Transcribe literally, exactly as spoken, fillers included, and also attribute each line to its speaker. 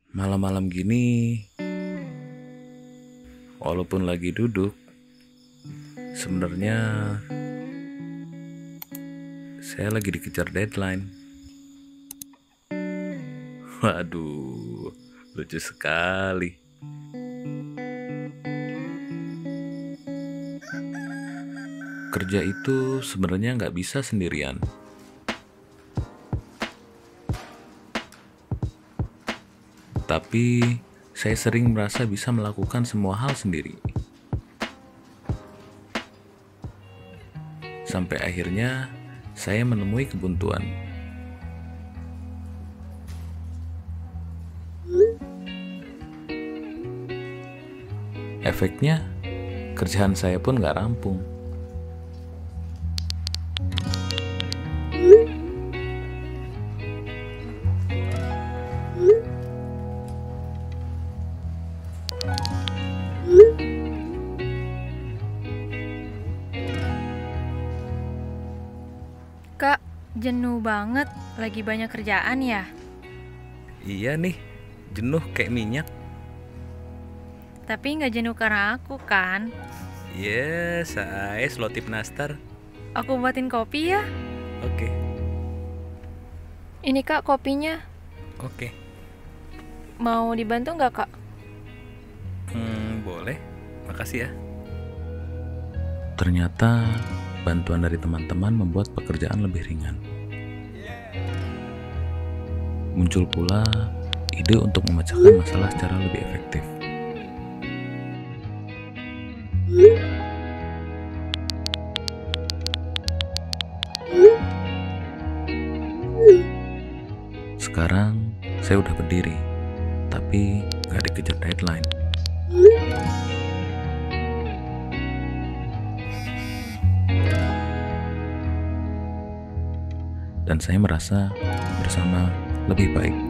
Speaker 1: Malam-malam gini, walaupun lagi duduk, sebenarnya saya lagi dikejar deadline. Waduh, lucu sekali. Kerja itu sebenarnya nggak bisa sendirian. Tapi saya sering merasa bisa melakukan semua hal sendiri. Sampai akhirnya saya menemui kebuntuan. Efeknya, kerjaan saya pun gak rampung.
Speaker 2: Kak, jenuh banget. Lagi banyak kerjaan ya?
Speaker 1: Iya nih, jenuh kayak minyak.
Speaker 2: Tapi nggak jenuh karena aku kan?
Speaker 1: Ya, saya selotip nastar.
Speaker 2: Aku buatin kopi ya.
Speaker 1: Oke,
Speaker 2: Ini kak kopinya.
Speaker 1: oke.
Speaker 2: Mau dibantu nggak kak?
Speaker 1: Hmm, boleh. Makasih ya. Ternyata bantuan dari teman-teman membuat pekerjaan lebih ringan. Muncul pula ide untuk memecahkan masalah secara lebih efektif. Sekarang saya udah berdiri, tapi gak dikejar deadline. Dan saya merasa bersama lebih baik.